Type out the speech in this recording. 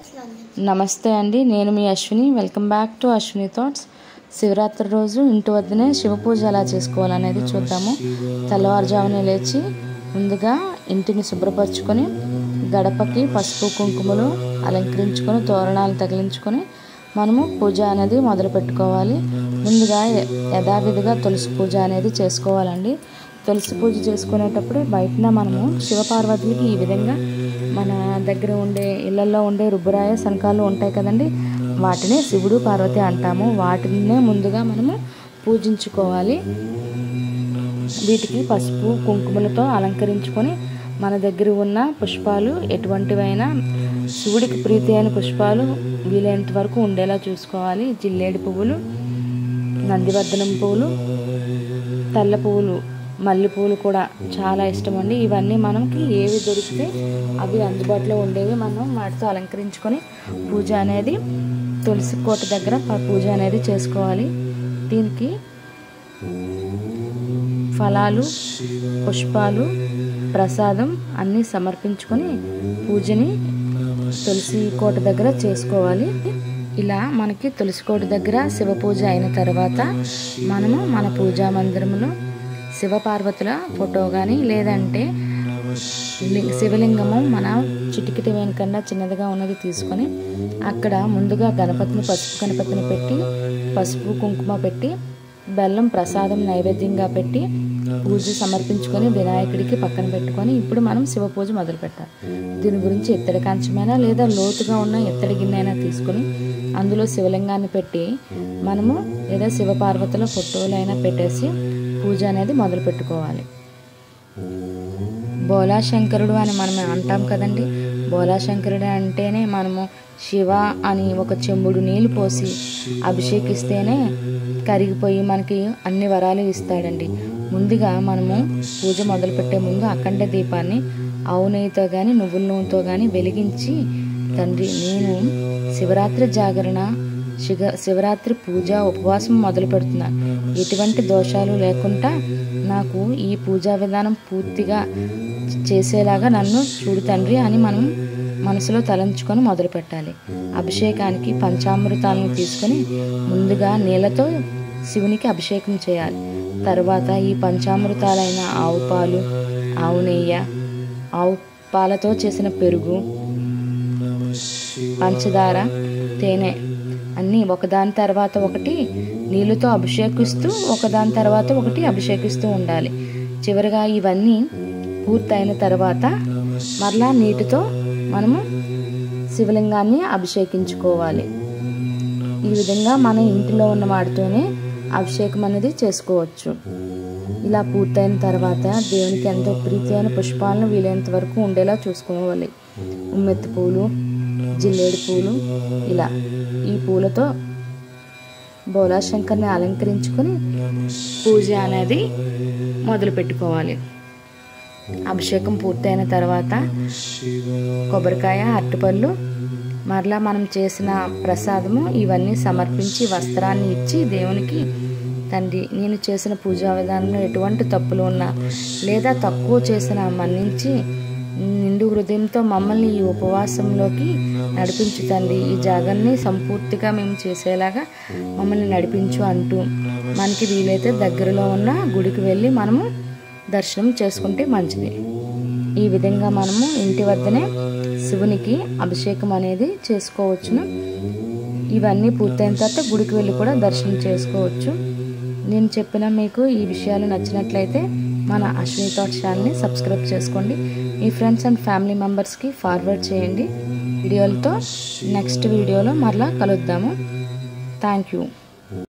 నమస్తే అండి, నేను మీ Ashwini. Welcome back to Ashwini thoughts. Shivratri రోజు ఇంటి వద్దనే శివ పూజ ఎలా చేసుకోవాలనేది చూద్దాము. తెల్లవారుజామునే లేచి ముందుగా ఇంటిని శుభ్రపరచుకొని గడపకి పసుపు కుంకుమలు అలంకరించుకొని తోరణాలు తగిలించుకొని మనము పూజ అనేది మొదలు పెట్టుకోవాలి. ముందుగా యథావిధిగా తులసి పూజ అనేది చేసుకోవాలండి. తులసి పూజ చేసుకునేటప్పుడు బయటన మనము శివపార్వతులకి ఈ విధంగా మన దగ్గర ఉండే ఇళ్లలో ఉండే రుబ్బురాయ శనకాలు ఉంటాయి కదండి, వాటిని శివుడు పార్వతి అంటాము. వాటినే ముందుగా మనము పూజించుకోవాలి. వీటికి పసుపు కుంకుమలతో అలంకరించుకొని మన దగ్గర ఉన్న పుష్పాలు ఎటువంటివైనా శివుడికి ప్రీతి అయిన పుష్పాలు వీలైనంత వరకు ఉండేలా చూసుకోవాలి. జిల్లేడు పువ్వులు, నందివర్ధనం పువ్వులు, తెల్ల పువ్వులు, మల్లె పువ్వులు కూడా చాలా ఇష్టం అండి. ఇవన్నీ మనకి ఏవి దొరికితే అవి అందుబాటులో ఉండేవి మనం వాటితో అలంకరించుకొని పూజ అనేది తులసి కోట దగ్గర పూజ అనేది చేసుకోవాలి. దీనికి ఫలాలు, పుష్పాలు, ప్రసాదం అన్నీ సమర్పించుకొని పూజని తులసి కోట దగ్గర చేసుకోవాలి. ఇలా మనకి తులసి కోట దగ్గర శివ పూజ అయిన తర్వాత మనము మన పూజా మందిరంలో శివపార్వతుల ఫోటో కానీ లేదంటే శివలింగము మన చిటికిటి వెనుకన్నా చిన్నదిగా ఉన్నది తీసుకొని అక్కడ ముందుగా పసుపు గణపతిని పెట్టి పసుపు కుంకుమ పెట్టి బెల్లం ప్రసాదం నైవేద్యంగా పెట్టి పూజ సమర్పించుకొని వినాయకుడికి పక్కన పెట్టుకొని ఇప్పుడు మనం శివ పూజ మొదలు పెట్టాలి. దీని గురించి ఇత్తడి కంచమైనా లేదా లోతుగా ఉన్న ఇత్తడి గిన్నె అయినా తీసుకొని అందులో శివలింగాన్ని పెట్టి మనము లేదా శివపార్వతుల ఫోటోలైనా పెట్టేసి పూజ అనేది మొదలు పెట్టుకోవాలి. బోలాశంకరుడు అని మనం అంటాం కదండి. బోలాశంకరుడు అంటేనే మనము శివ అని ఒక చెంబుడు నీళ్ళు పోసి అభిషేకిస్తేనే కరిగిపోయి మనకి అన్ని వరాలు ఇస్తాడండి. ముందుగా మనము పూజ మొదలుపెట్టే ముందు అఖండ దీపాన్ని ఆవు నెయ్యితో కానీ నువ్వుల నూనెతో కానీ వెలిగించి, తండ్రి నేను శివరాత్రి జాగరణ శివరాత్రి పూజ ఉపవాసం మొదలు పెడుతున్నాను. ఎటువంటి దోషాలు లేకుండా నాకు ఈ పూజా విధానం పూర్తిగా చేసేలాగా నన్ను చూడు తండ్రి అని మనం మనసులో తలంచుకొని మొదలు పెట్టాలి. అభిషేకానికి పంచామృతాలను తీసుకొని ముందుగా నీళ్ళతో శివునికి అభిషేకం చేయాలి. తర్వాత ఈ పంచామృతాలైన ఆవు పాలు, ఆవు నెయ్యి, ఆవు పాలతో చేసిన పెరుగు, పంచదార, తేనె అన్నీ ఒకదాని తర్వాత ఒకటి నీళ్ళతో అభిషేకిస్తూ ఒకదాని తర్వాత ఒకటి అభిషేకిస్తూ ఉండాలి. చివరిగా ఇవన్నీ పూర్తయిన తర్వాత మరలా నీటితో మనము శివలింగాన్ని అభిషేకించుకోవాలి. ఈ విధంగా మన ఇంటిలో ఉన్న వాటితోనే అభిషేకం అనేది చేసుకోవచ్చు. ఇలా పూర్తయిన తర్వాత దేవునికి ఎంతో ప్రీతి అయిన పుష్పాలను వీలైనంత వరకు ఉండేలా చూసుకోవాలి. ఉమ్మెత్తి పూలు, జిల్లేడు పూలు, ఇలా ఈ పూలతో బోలాశంకర్ని అలంకరించుకొని పూజ అనేది మొదలు పెట్టుకోవాలి. అభిషేకం పూర్తయిన తర్వాత కొబ్బరికాయ, అరటిపళ్ళు, మరలా మనం చేసిన ప్రసాదము ఇవన్నీ సమర్పించి వస్త్రాన్ని ఇచ్చి దేవునికి, తండ్రి నేను చేసిన పూజా విధానంలో ఎటువంటి తప్పులు ఉన్నా లేదా తక్కువ చేసినా మన్నించి నిండు హృదయంతో మమ్మల్ని ఈ ఉపవాసంలోకి నడిపించు తండ్రి, ఈ జాగరణని సంపూర్తిగా మేము చేసేలాగా మమ్మల్ని నడిపించు అంటూ మనకి వీలైతే దగ్గరలో ఉన్న గుడికి వెళ్ళి మనము దర్శనం చేసుకుంటే మంచిది. ఈ విధంగా మనము ఇంటి వద్దనే శివునికి అభిషేకం అనేది చేసుకోవచ్చును. ఇవన్నీ పూర్తయిన తర్వాత గుడికి వెళ్ళి కూడా దర్శనం చేసుకోవచ్చు. నేను చెప్పిన మీకు ఈ విషయాలు నచ్చినట్లయితే మన అశ్విని థాట్స్ ఛానల్ని సబ్స్క్రైబ్ చేసుకోండి. మీ ఫ్రెండ్స్ అండ్ ఫ్యామిలీ మెంబర్స్కి ఫార్వర్డ్ చేయండి. వీడియోలతో నెక్స్ట్ వీడియోలో మరలా కలుద్దాము. Thank you.